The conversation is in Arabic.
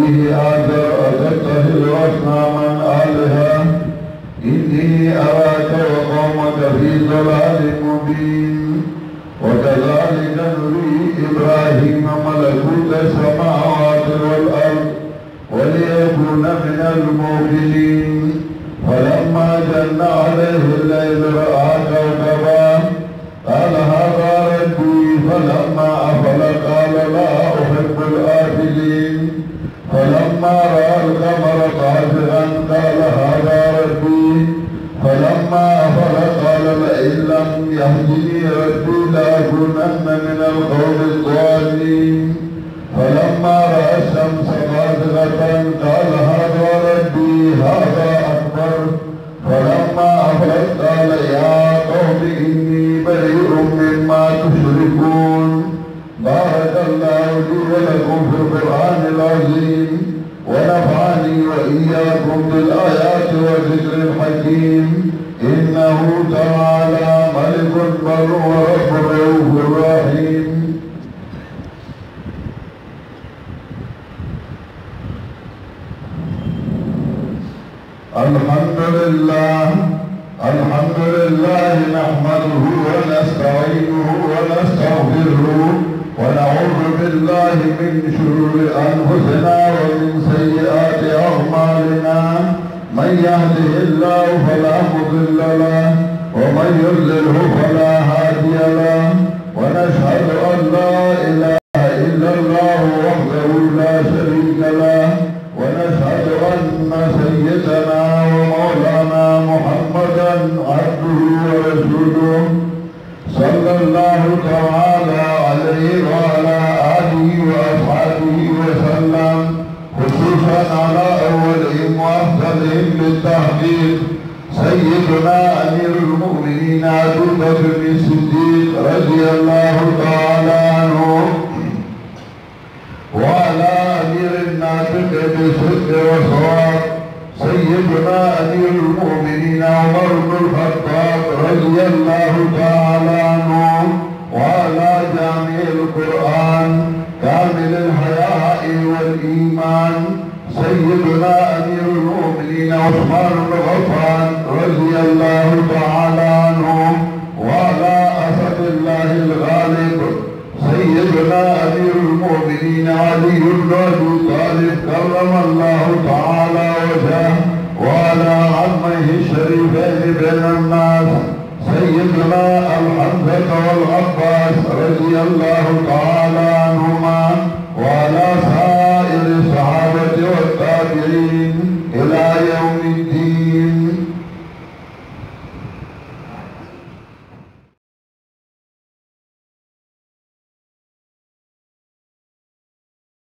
أبيه آزر أتتخذ أصناما آلهة إني أراك وقومك في ضلال مبين وكذلك نري إبراهيم ملكوت السماوات والأرض وليكون من الموقنين فلما جن عليه الليل رأى كوكبا قال هذا ربي فلما أفل قال لا أحب الآفلين فلما رأى القمر طافئا قال هذا ربي فلما أفل قال لئن لم يهدني ربي لأكونن من القوم الضالين فلما رأى الشمس بازغة قال هذا ربي هذا أكبر فلما أفلت قال يا قوم إني بريء مما تشركون بارك الله لي ولكم في القرآن العظيم ونفعني وإياكم بالآيات والذكر الحكيم إنه تعالى ملك بر ورب رؤوف رحيم. الحمد لله نحمده ونستعينه ونستغفره ونعوذ بالله من شرور أنفسنا ومن سيئات أعمالنا من يهده الله فلا مضل له ومن يضلله فلا هادي له ونشهد أن لا إله إلا الله وحده لا شريك له ونشهد أن سيدنا ومولانا محمدا عبده ورسوله صلى الله تعالى عليه وعلى آله وأصحابه وسلم خصوصا على أولهم وأفضلهم بالتحقيق سيدنا أمير المؤمنين أبو بكر الصديق رضي الله تعالى عنه وعلى أمير الناطق بالصدق والصواب سيدنا أمير المؤمنين عمر بن الخطاب رضي الله تعالى عنه وعلى جامع القرآن كامل الحياء والإيمان سيدنا أمير المؤمنين عثمان بن عفان رضي الله تعالى عنه وعلى أسد الله الغالب سيدنا أمير المؤمنين علي بن أبي طالب كرم الله تعالى وجهه وعلى عمه الشريفين بين الناس سيدنا الحمزة والعباس رضي الله تعالى